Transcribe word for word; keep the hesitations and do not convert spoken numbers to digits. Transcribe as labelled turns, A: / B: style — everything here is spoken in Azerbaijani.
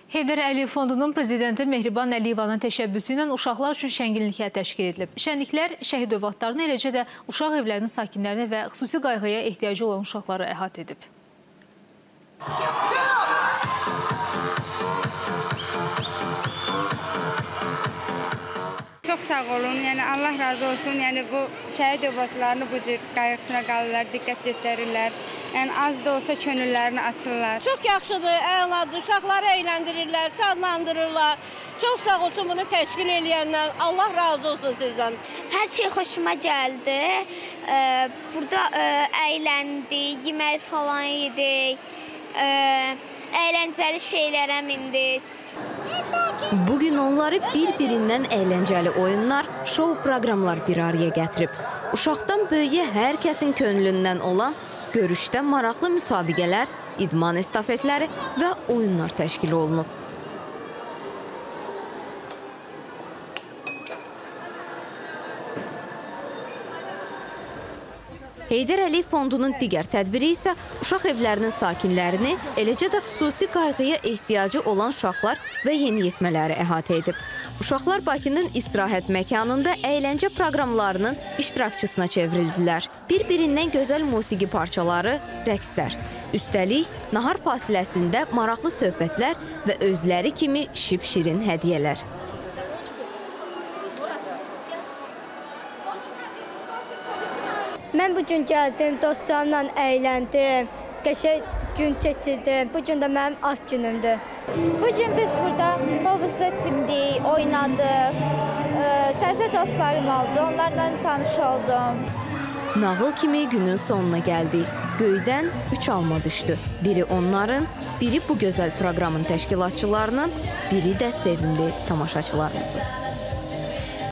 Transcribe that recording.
A: Heydər Əliyev Fondunun prezidenti Mehriban Əliyevanın təşəbbüsü ilə uşaqlar üçün şənginliklər təşkil edilib. Şənliklər şəhid övladlarını, eləcə də uşaq evlərinin sakinlərini və xüsusi qayğıya ehtiyacı olan uşaqları əhatə edib.
B: Çox sağ olun, yəni Allah razı olsun. Yəni bu şəhid övladlarını bu cür qayğısına qalırlar, diqqət göstərirlər. Yəni az da olsa könüllərini açırlar.
C: Çox yaxşıdır, əladır. Uşaqları əyləndirirlər, şadlandırırlar. Çox sağ olsun bunu təşkil edənlər. Allah razı olsun sizdən.
D: Hər şey xoşuma gəldi. Burada əyləndik, yemək falan yedik. Əyləncəli şeylərə mindik.
E: Bugün onları bir-birindən əyləncəli oyunlar, şou proqramlar bir araya gətirib. Uşaqdan böyüyə hər kəsin könlündən olan görüşdə maraqlı müsabiqələr, idman estafetləri və oyunlar təşkil olunub. Heydər Əliyev Fondunun digər tədbiri isə uşaq evlərinin sakinlərini, eləcə də xüsusi qayğıya ehtiyacı olan uşaqlar və yeniyetmələri əhatə edib. Uşaqlar Bakının istirahət məkanında əyləncə proqramlarının iştirakçısına çevrildilər. Bir-birindən gözəl musiqi parçaları, rəqslər. Üstəlik, nahar fasiləsində maraqlı söhbətlər və özləri kimi şip-şirin hədiyyələr.
F: Mən bugün gəldim, dostlarımla əyləndim, qəşəng gün keçirdim. Bugün də mənim ad günümdür.
G: Bugün biz burada hovuzda çimdik, oynadıq. Təzə dostlarım oldu, onlarla tanış oldum.
E: Nağıl kimi günün sonuna gəldik. Göydən üç alma düşdü. Biri onların, biri bu gözəl proqramın təşkilatçılarının, biri də sevimli tamaşaçılarımızın.